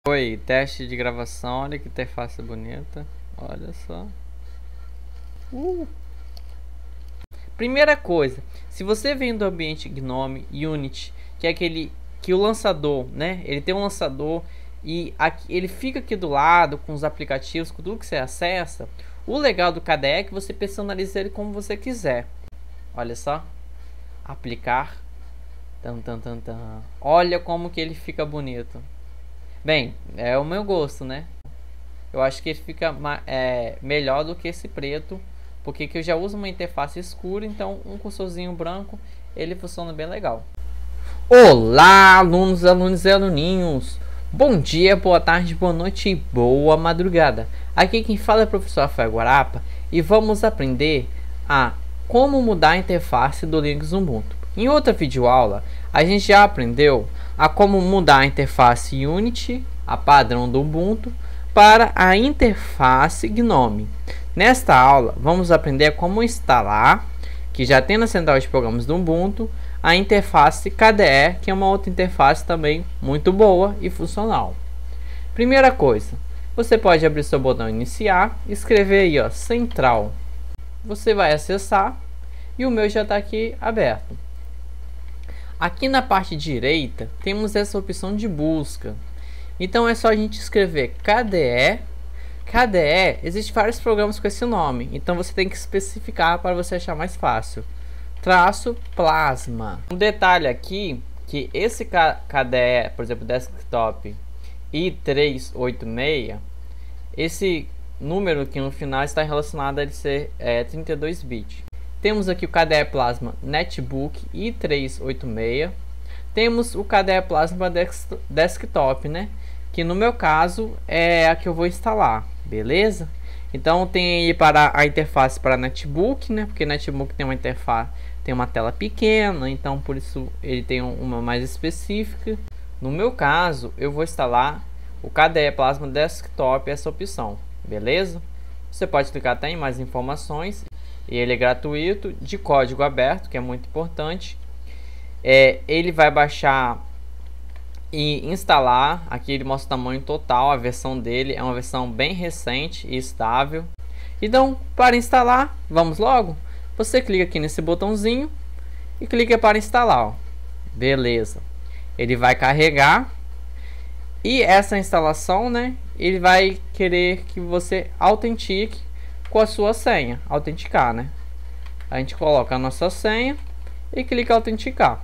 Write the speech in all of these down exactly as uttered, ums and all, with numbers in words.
Oi, teste de gravação, olha que interface bonita, olha só. Uh. Primeira coisa, se você vem do ambiente Gnome Unity, que é aquele que o lançador, né, ele tem um lançador e aqui, ele fica aqui do lado com os aplicativos, com tudo que você acessa. O legal do K D E é que você personaliza ele como você quiser. Olha só, aplicar, tan, tan, tan, tan. Olha como que ele fica bonito. Bem, é o meu gosto, né? Eu acho que ele fica é, melhor do que esse preto, porque que eu já uso uma interface escura, então um cursorzinho branco, ele funciona bem legal. Olá, alunos, alunos e aluninhos! Bom dia, boa tarde, boa noite e boa madrugada! Aqui quem fala é o professor Rafael Guarapa e vamos aprender a como mudar a interface do Linux Ubuntu. Em outra videoaula, a gente já aprendeu a como mudar a interface Unity, a padrão do Ubuntu, para a interface Gnome. Nesta aula, vamos aprender como instalar, que já tem na central de programas do Ubuntu, a interface K D E, que é uma outra interface também muito boa e funcional. Primeira coisa, você pode abrir seu botão iniciar, escrever aí, ó, central. Você vai acessar e o meu já está aqui aberto. Aqui na parte direita temos essa opção de busca. Então é só a gente escrever K D E. K D E, existe vários programas com esse nome, então você tem que especificar para você achar mais fácil. Traço Plasma. Um detalhe aqui, que esse K D E, por exemplo, desktop i trezentos e oitenta e seis, esse número aqui no final está relacionado a ele ser é, trinta e dois bits. Temos aqui o K D E Plasma Netbook i trezentos e oitenta e seis. Temos o K D E Plasma Desktop, né? Que no meu caso é a que eu vou instalar, beleza? Então tem aí para a interface para Netbook, né? Porque Netbook tem uma interface, tem uma tela pequena, então por isso ele tem uma mais específica. No meu caso, eu vou instalar o K D E Plasma Desktop, essa opção, beleza? Você pode clicar até em mais informações. E ele é gratuito, de código aberto, que é muito importante. É, ele vai baixar e instalar. Aqui ele mostra o tamanho total, a versão dele é uma versão bem recente e estável. Então, para instalar, vamos logo. Você clica aqui nesse botãozinho e clica para instalar, ó. Beleza. Ele vai carregar. E essa instalação, né, ele vai querer que você autentique com a sua senha, autenticar, né? A gente coloca a nossa senha e clica em autenticar.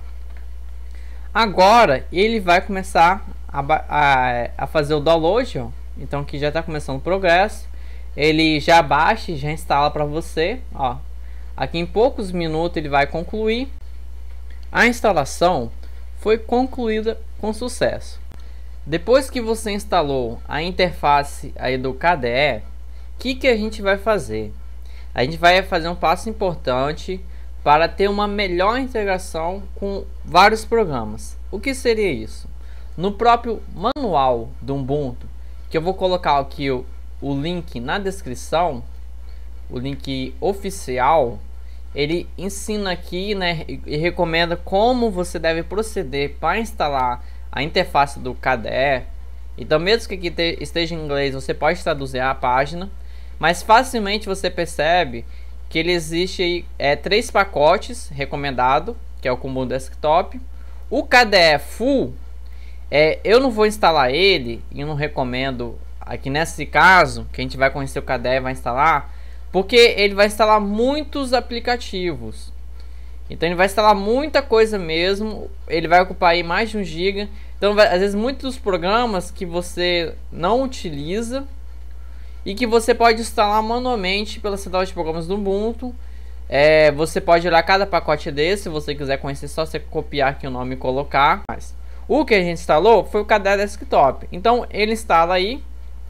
Agora ele vai começar a, a, a fazer o download, ó. Então aqui já está começando o progresso. Ele já baixa e já instala para você, ó. Aqui em poucos minutos ele vai concluir. A instalação foi concluída com sucesso. Depois que você instalou a interface aí do K D E, o que, que a gente vai fazer? A gente vai fazer um passo importante para ter uma melhor integração com vários programas. O que seria isso? No próprio manual do Ubuntu, que eu vou colocar aqui o, o link na descrição, o link oficial, ele ensina aqui, né, e, e recomenda como você deve proceder para instalar a interface do K D E. Então mesmo que aqui te, esteja em inglês, você pode traduzir a página. Mas facilmente você percebe que ele existe aí, é, três pacotes recomendado, que é o comum desktop. O K D E Full, é, eu não vou instalar ele e não recomendo aqui nesse caso, que a gente vai conhecer o K D E e vai instalar, porque ele vai instalar muitos aplicativos. Então ele vai instalar muita coisa mesmo, ele vai ocupar aí mais de um giga. Então vai, às vezes muitos programas que você não utiliza e que você pode instalar manualmente pela central de programas do Ubuntu. É, você pode olhar cada pacote desse, se você quiser conhecer, só você copiar aqui o nome e colocar. Mas o que a gente instalou foi o K D E Desktop. Então ele instala aí,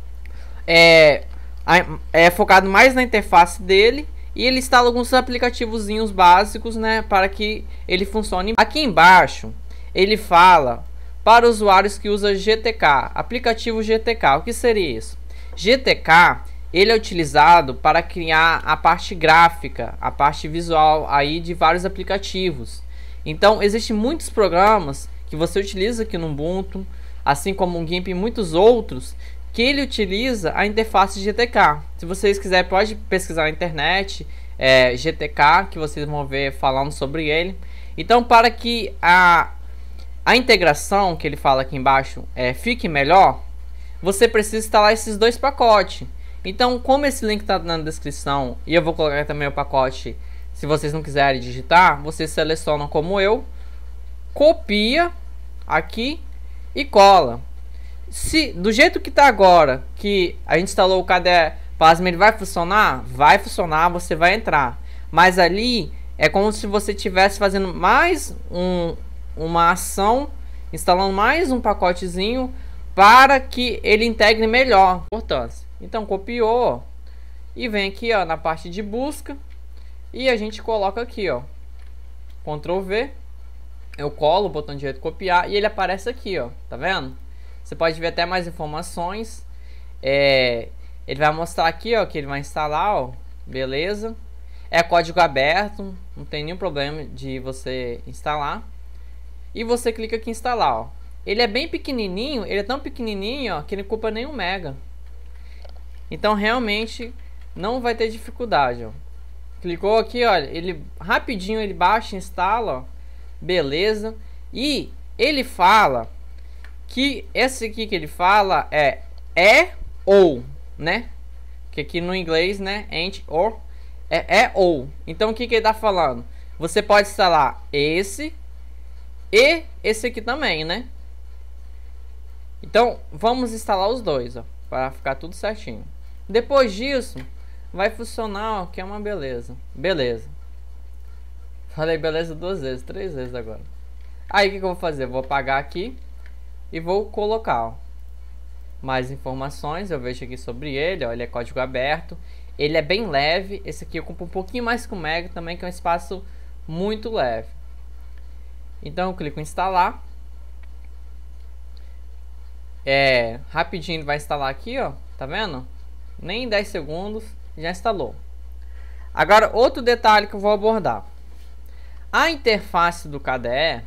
é, é focado mais na interface dele, e ele instala alguns aplicativozinhos básicos, né, para que ele funcione. Aqui embaixo ele fala para usuários que usam G T K, aplicativo G T K. O que seria isso? G T K, ele é utilizado para criar a parte gráfica, a parte visual aí de vários aplicativos. Então existem muitos programas que você utiliza aqui no Ubuntu, assim como o GIMP e muitos outros, que ele utiliza a interface G T K. Se vocês quiserem, pode pesquisar na internet, é, G T K, que vocês vão ver falando sobre ele. Então, para que a, a integração que ele fala aqui embaixo é, fique melhor, você precisa instalar esses dois pacotes. Então, como esse link está na descrição, e eu vou colocar também o pacote, se vocês não quiserem digitar, vocês selecionam como eu, copia aqui e cola. Se do jeito que está agora, que a gente instalou o K D E Plasma, ele vai funcionar? Vai funcionar, você vai entrar. Mas ali é como se você estivesse fazendo mais um, uma ação, instalando mais um pacotezinho para que ele integre melhor. Importância. Então copiou e vem aqui, ó, na parte de busca e a gente coloca aqui, ó, Ctrl V. Eu colo o botão direito copiar e ele aparece aqui, ó, tá vendo? Você pode ver até mais informações. É, ele vai mostrar aqui, ó, que ele vai instalar, ó, beleza. É código aberto, não tem nenhum problema de você instalar. E você clica aqui em instalar, ó. Ele é bem pequenininho, ele é tão pequenininho, ó, que ele ocupa nem um mega. Então realmente não vai ter dificuldade, ó. Clicou aqui, olha, ele rapidinho ele baixa, instala, ó, beleza. E ele fala que esse aqui que ele fala é é ou, né? Que aqui no inglês, né, and or é é ou. Então o que que ele tá falando? Você pode instalar esse e esse aqui também, né? Então vamos instalar os dois, ó, para ficar tudo certinho. Depois disso vai funcionar, ó, que é uma beleza. Beleza. Falei beleza duas vezes, três vezes agora. Aí o que que eu vou fazer? Eu vou apagar aqui e vou colocar, ó, mais informações. Eu vejo aqui sobre ele, ó, ele é código aberto. Ele é bem leve. Esse aqui ocupa um pouquinho mais que um mega também, que é um espaço muito leve. Então eu clico em instalar. É, rapidinho ele vai instalar aqui, ó, tá vendo? Nem dez segundos já instalou. Agora outro detalhe que eu vou abordar. A interface do K D E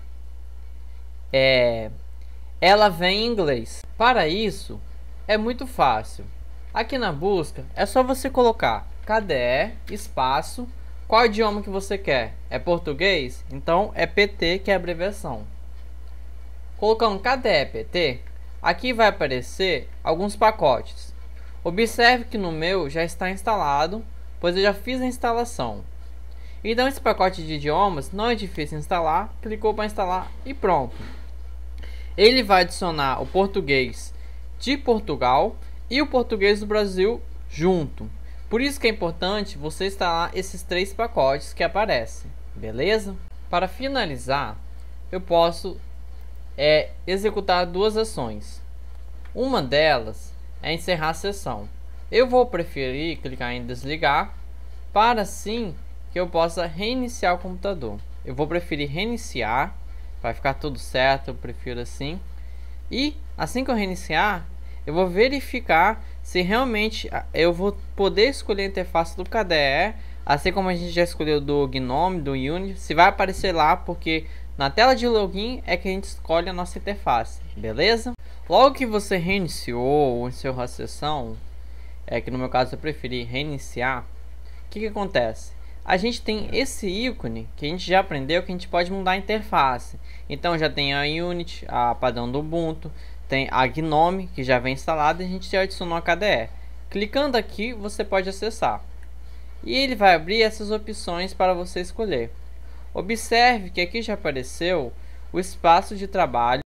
é, ela vem em inglês. Para isso é muito fácil. Aqui na busca é só você colocar K D E espaço, qual idioma que você quer? É português? Então é P T, que é a abreviação. Colocando K D E P T, aqui vai aparecer alguns pacotes. Observe que no meu já está instalado, pois eu já fiz a instalação. Então esse pacote de idiomas não é difícil instalar, clicou para instalar e pronto. Ele vai adicionar o português de Portugal e o português do Brasil junto. Por isso que é importante você instalar esses três pacotes que aparecem, beleza? Para finalizar, eu posso é, executar duas ações. Uma delas é encerrar a sessão. Eu vou preferir clicar em desligar, para assim que eu possa reiniciar o computador. Eu vou preferir reiniciar, vai ficar tudo certo, eu prefiro assim. E assim que eu reiniciar, eu vou verificar se realmente eu vou poder escolher a interface do K D E, assim como a gente já escolheu do Gnome, do Unity, se vai aparecer lá, porque na tela de login é que a gente escolhe a nossa interface, beleza? Logo que você reiniciou ou encerrou a sessão, é que no meu caso eu preferi reiniciar, o que que acontece? A gente tem esse ícone que a gente já aprendeu que a gente pode mudar a interface. Então já tem a Unity, a padrão do Ubuntu, tem a Gnome que já vem instalada e a gente já adicionou a K D E. Clicando aqui você pode acessar e ele vai abrir essas opções para você escolher. Observe que aqui já apareceu o espaço de trabalho